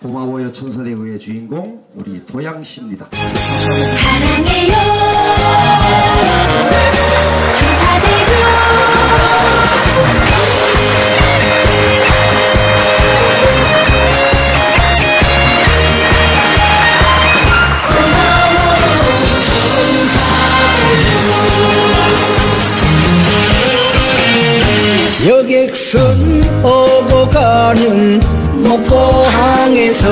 고마워요 천사대교의 주인공 우리 도양씨입니다. 사랑해요 천사대교 여객선 오고 가는 목포항에서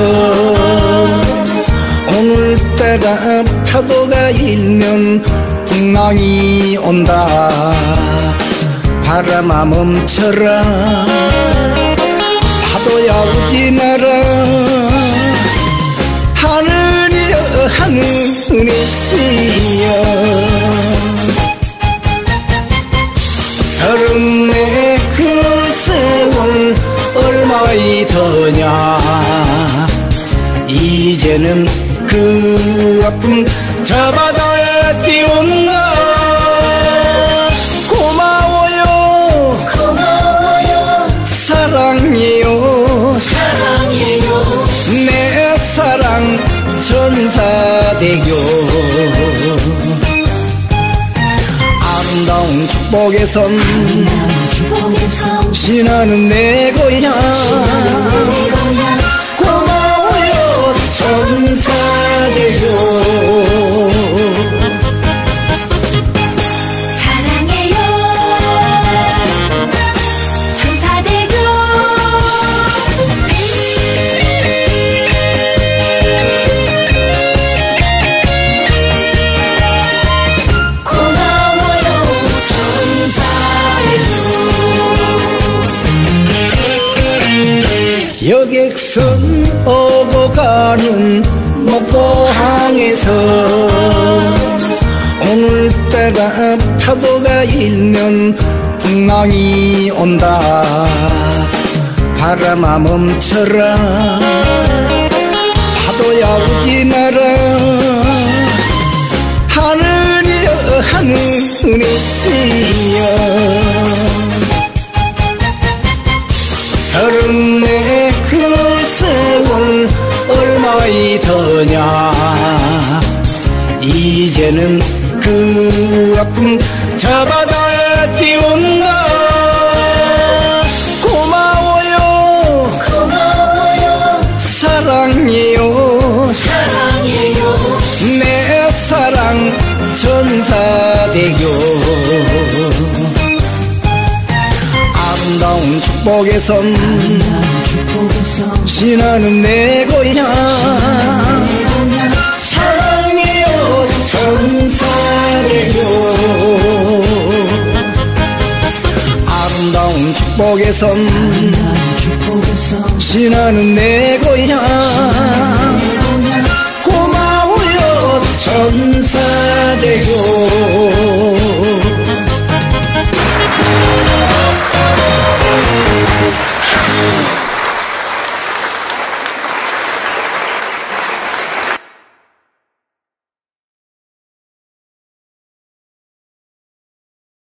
오늘따라 파도가 일면 풍랑이 온다. 바람아 멈춰라 파도야 오지 마라. 하늘이여 하늘이시여 서른네 그 세월 얼마이더냐. 이제는 그 아픔 저 바다에 띄운다. 고마워요 고마워요 사랑해요 사랑해요 내 사랑 천사대교. 아름다운 축복의 섬 신하는 내 고향. 고마워요 천사대교. 사랑해요 천사대교. 여객선 오고 가는 목포항에서 오늘따라 파도가 일면 풍랑이 온다. 바람아 멈춰라 파도야 오지 마라. 하늘이여 하늘이시여 서른네 그 세월 얼마이더냐. 이제는 그 아픔 저 바다에 띄운다. 고마워요 고마워요 사랑해요 사랑해요 내 사랑 천사대교. 아름다운 축복의 섬 신하는 내 고향. 사랑해요 천사대교. 아름다운 축복의 섬 신하는 내 고향. 고마워요 천사대교.